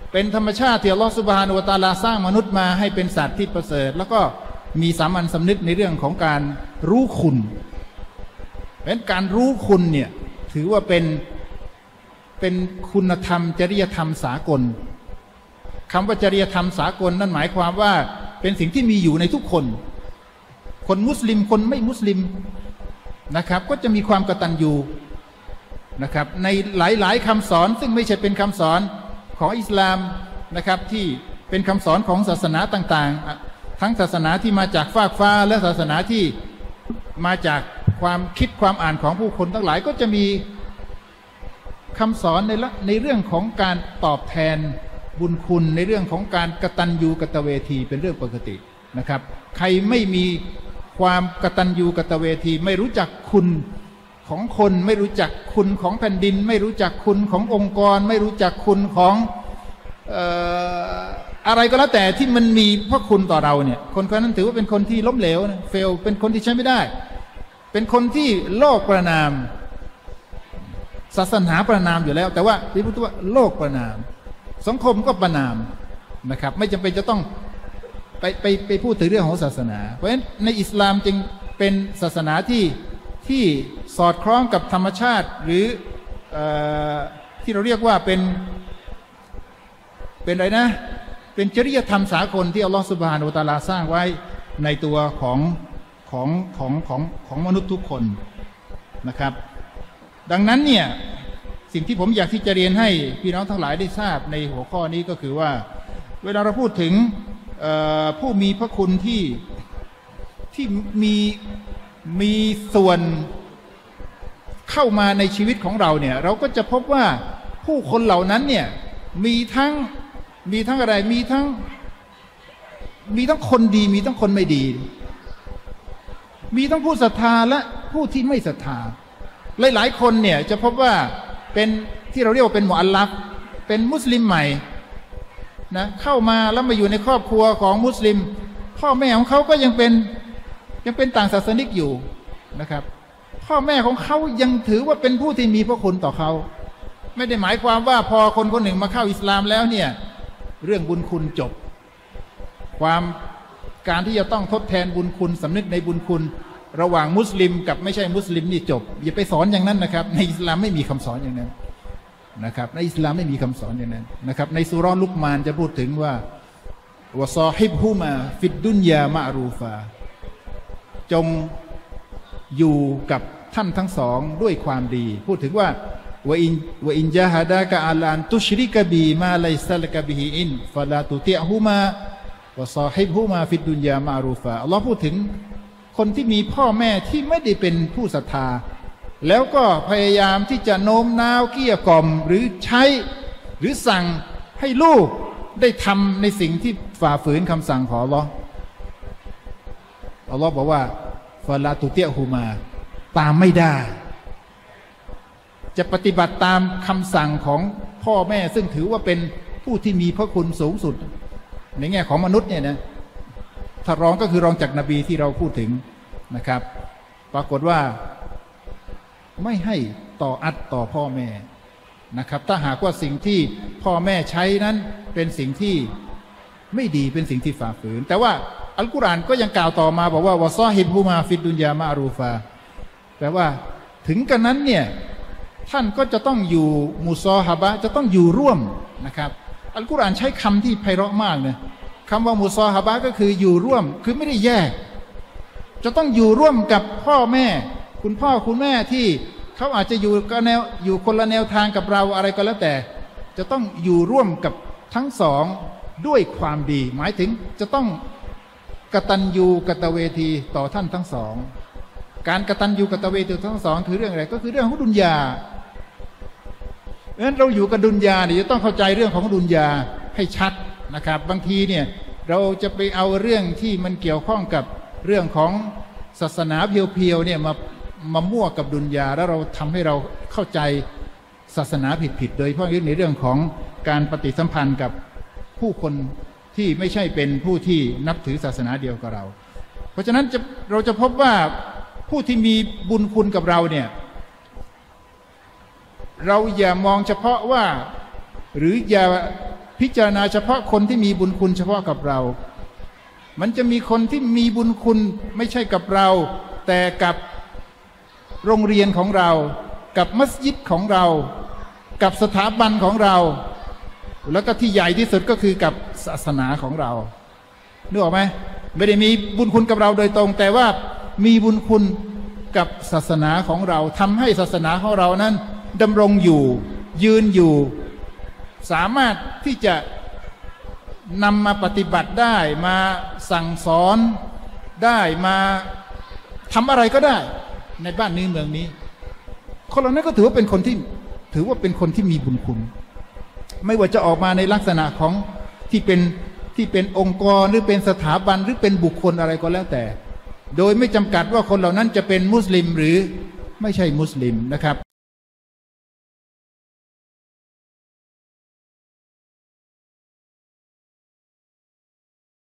เป็นธรรมชาติที่อัลลอฮฺซุบฮานะฮูวะตะอาลาสร้างมนุษย์มาให้เป็นสัตว์ที่ประเสริฐแล้วก็มีสามัญสำนึกในเรื่องของการรู้คุณเป็นการรู้คุณเนี่ยถือว่าเป็นคุณธรรมจริยธรรมสากลคำว่าจริยธรรมสากลนั่นหมายความว่าเป็นสิ่งที่มีอยู่ในทุกคนคนมุสลิมคนไม่มุสลิมนะครับก็จะมีความกตัญญูนะครับในหลายๆคำสอนซึ่งไม่ใช่เป็นคำสอนของอิสลามนะครับที่เป็นคำสอนของศาสนาต่างๆทั้งศาสนาที่มาจากฟากฟ้าและศาสนาที่มาจากความคิดความอ่านของผู้คนทั้งหลายก็จะมีคำสอนในเรื่องของการตอบแทนบุญคุณในเรื่องของการกตัญญูกตเวทีเป็นเรื่องปกตินะครับใครไม่มีความกตัญญูกตเวทีไม่รู้จักคุณของคนไม่รู้จักคุณของแผ่นดินไม่รู้จักคุณขององค์กรไม่รู้จักคุณของอะไรก็แล้วแต่ที่มันมีพระคุณต่อเราเนี่ยคนคนนั้นถือว่าเป็นคนที่ล้มเหลวเฟลเป็นคนที่ใช้ไม่ได้เป็นคนที่โลกประนามศาสนาประนามอยู่แล้วแต่ว่าที่พูดว่าโลกประนามสังคมก็ประนามนะครับไม่จำเป็นจะต้องไปพูดถึงเรื่องของศาสนาเพราะฉะนั้นในอิสลามจึงเป็นศาสนาที่สอดคล้องกับธรรมชาติหรือที่เราเรียกว่าเป็นอะไรนะเป็นจริยธรรมสากลที่อัลลอฮฺซุบฮานะฮูวะตะอาลาสร้างไว้ในตัวของมนุษย์ทุกคนนะครับดังนั้นเนี่ยสิ่งที่ผมอยากที่จะเรียนให้พี่น้องทั้งหลายได้ทราบในหัวข้อนี้ก็คือว่าเวลาเราพูดถึงผู้มีพระคุณที่มีส่วนเข้ามาในชีวิตของเราเนี่ยเราก็จะพบว่าผู้คนเหล่านั้นเนี่ยมีทั้งอะไรมีทั้งคนดีมีทั้งคนไม่ดีมีทั้งผู้ศรัทธาและผู้ที่ไม่ศรัทธาหลายๆคนเนี่ยจะพบว่าเป็นที่เราเรียกว่าเป็นมุอัลลัฟเป็นมุสลิมใหม่นะเข้ามาแล้วมาอยู่ในครอบครัวของมุสลิมพ่อแม่ของเขาก็ยังเป็นต่างศาสนิกอยู่นะครับพ่อแม่ของเขายังถือว่าเป็นผู้ที่มีพระคุณต่อเขาไม่ได้หมายความว่าพอคนคนหนึ่งมาเข้าอิสลามแล้วเนี่ยเรื่องบุญคุณจบการที่จะต้องทดแทนบุญคุณสำนึกในบุญคุณระหว่างมุสลิมกับไม่ใช่มุสลิมนี่จบอย่าไปสอนอย่างนั้นนะครับในอิสลามไม่มีคำสอนอย่างนั้นนะครับในอิสลามไม่มีคำสอนอย่างนั้นนะครับในซูเราะห์ลุกมานจะพูดถึงว่าวะซอฮิบฮุมาฟิดดุนยามะรูฟาจงอยู่กับท่านทั้งสองด้วยความดีพูดถึงว่าวะอินจาฮะดะกะอะลาอันตุชริกะบีมาไลซะละกะบิฮิอินฟะลาตุติอฮุมาวะซอฮิบฮุมาฟิดดุนยามะรูฟาอัลเลาะห์พูดถึงคนที่มีพ่อแม่ที่ไม่ได้เป็นผู้ศรัทธาแล้วก็พยายามที่จะโน้มน้าวเกลี้ยกล่อมหรือใช้หรือสั่งให้ลูกได้ทำในสิ่งที่ฝ่าฝืนคำสั่งของอัลเลาะห์บอกว่าฟะลาตุติอฮุมาตามไม่ได้จะปฏิบัติตามคำสั่งของพ่อแม่ซึ่งถือว่าเป็นผู้ที่มีพระคุณสูงสุดในแง่ของมนุษย์เนี่ยนะถ้ารองก็คือรองจากนบีที่เราพูดถึงนะครับปรากฏว่าไม่ให้ต่อพ่อแม่นะครับถ้าหากว่าสิ่งที่พ่อแม่ใช้นั้นเป็นสิ่งที่ไม่ดีเป็นสิ่งที่ฝ่าฝืนแต่ว่าอัลกุรอานก็ยังกล่าวต่อมาบอกว่าวะซอฮิบฮุมาฟิดดุนยามะรูฟาแปลว่าถึงกันนั้นเนี่ยท่านก็จะต้องอยู่มุซอฮาบะจะต้องอยู่ร่วมนะครับอัลกุรอานใช้คำที่ไพเราะมากนะคำว่ามุซอฮาบะก็คืออยู่ร่วมคือไม่ได้แยกจะต้องอยู่ร่วมกับพ่อแม่คุณพ่อคุณแม่ที่เขาอาจจะอยู่คนละแนวทางกับเราอะไรก็แล้วแต่จะต้องอยู่ร่วมกับทั้งสองด้วยความดีหมายถึงจะต้องกตัญญูกตเวทีต่อท่านทั้งสองการกตัญญูกตเวทีทั้งสองคือเรื่องอะไรก็คือเรื่องของดุนยาเพราะฉะนั้นเราอยู่กับดุนยาเนี่ยจะต้องเข้าใจเรื่องของดุนยาให้ชัดนะครับบางทีเนี่ยเราจะไปเอาเรื่องที่มันเกี่ยวข้องกับเรื่องของศาสนาเพียวๆเนี่ยมามั่วกับดุนยาแล้วเราทำให้เราเข้าใจศาสนาผิดโดยเฉพาะในเรื่องของการปฏิสัมพันธ์กับผู้คนที่ไม่ใช่เป็นผู้ที่นับถือศาสนาเดียวกับเราเพราะฉะนั้นเราจะพบว่าผู้ที่มีบุญคุณกับเราเนี่ยเราอย่ามองเฉพาะว่าหรืออย่าพิจารณาเฉพาะคนที่มีบุญคุณเฉพาะกับเรา มันจะมีคนที่มีบุญคุณไม่ใช่กับเรา แต่กับโรงเรียนของเรากับมัสยิดของเรากับสถาบันของเราแล้วก็ที่ใหญ่ที่สุดก็คือกับศาสนาของเรานึกออกไหมไม่ได้มีบุญคุณกับเราโดยตรง แต่ว่ามีบุญคุณกับศาสนาของเราทำให้ศาสนาของเรานั้นดำรงอยู่ยืนอยู่สามารถที่จะนำมาปฏิบัติได้มาสั่งสอนได้มาทำอะไรก็ได้ในบ้านนี้เมืองนี้คนเหล่านั้นก็ถือว่าเป็นคนที่มีบุญคุณไม่ว่าจะออกมาในลักษณะของที่เป็นองค์กรหรือเป็นสถาบันหรือเป็นบุคคลอะไรก็แล้วแต่โดยไม่จำกัดว่าคนเหล่านั้นจะเป็นมุสลิมหรือไม่ใช่มุสลิมนะครับ